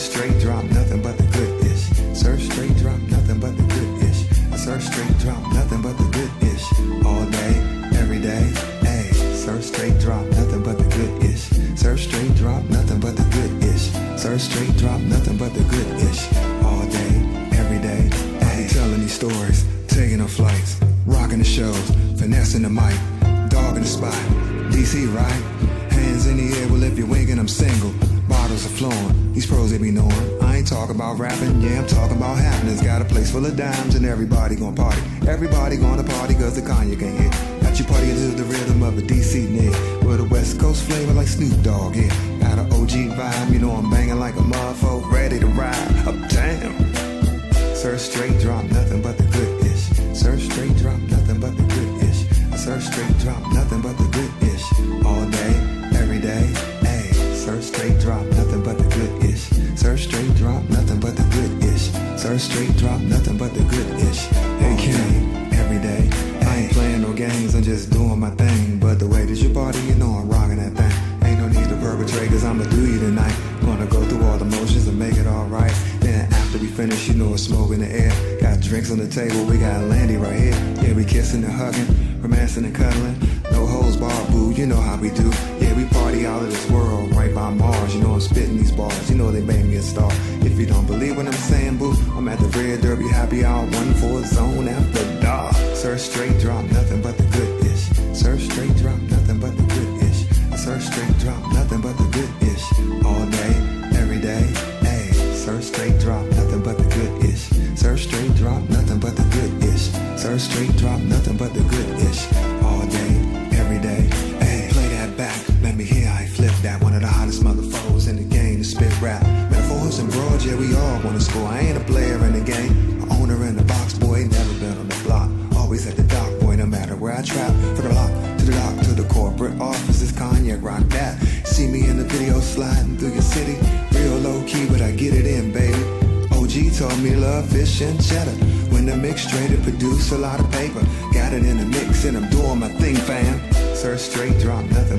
straight drop, nothing but the good ish. Surf straight drop, nothing but the good ish. I surf straight drop, nothing but the good ish. All day, every day, ayy. Surf straight drop, nothing but the good ish. Surf straight drop, nothing but the good ish. Surf straight drop, nothing but the good ish. All day, every day, ayy. Telling these stories, taking on flights, rocking the shows, finessing the mic, dog in the spot. DC, right? Hands in the air, well if you're winking, I'm single. Bottles are flowing, these pros they be knowing. I ain't talking about rapping, yeah, I'm talking about happiness. Got a place full of dimes and everybody gon' party. Everybody gonna party cause the Kanye can't hit. Got you partying to the rhythm of a DC nigga with a West Coast flavor like Snoop Dogg, yeah. Got an OG vibe, you know I'm banging like a motherfucker, ready to ride uptown. Surf straight drop, nothing but the good ish. Surf straight drop, nothing but the good ish. I surf straight drop, nothing but the good ish. All day, every day, ayy. Surf straight drop, nothing but the good ish. Surf straight drop, nothing but the good ish. Surf straight drop, nothing but the good ish. Hey King, every day. I ain't playing no games, I'm just doing my thing. But the way that you party, you know I'm rocking that thing. Ain't no need to perpetrate, cause I'ma do you tonight. Gonna go through all the motions and make it alright. Then after we finish, you know it's smoke in the air. Got drinks on the table, we got Landy right here. Yeah, we kissing and hugging, romancing and cuddling. No hoes bar, boo, you know how we do. Yeah, we party out of this world, right by Mars. You know I'm spitting these bars, you know they made me a star. If you don't believe what I'm saying, boo, I'm at the Red Derby Happy Hour 1-4 zone after dark. Surf straight drop, nothing but the good ish. Surf straight drop, nothing but the good ish. I surf straight drop, nothing but the good ish. All day, every day, ayy. Surf straight drop, nothing but the good ish. Surf straight drop, nothing but the good ish. Surf straight drop, nothing but the good ish. All day, every day, ayy. Play that back, let me hear how I flip that. One of the hottest motherfuckers in the game to spit rap. Metaphors and broad, yeah, we all wanna score. I ain't a player in the game, a owner in the box, boy, never been on the block. Always at the dock, boy, no matter where I trap. From the block to the dock to the corporate office, it's Kanye, rock that. See me in the video sliding through your city. Real low key, but I get it in, baby. OG told me to love fish and cheddar. When the mix straight, it produce a lot of paper. Got it in the mix and I'm doing my thing, fam. Surf straight drop, nothing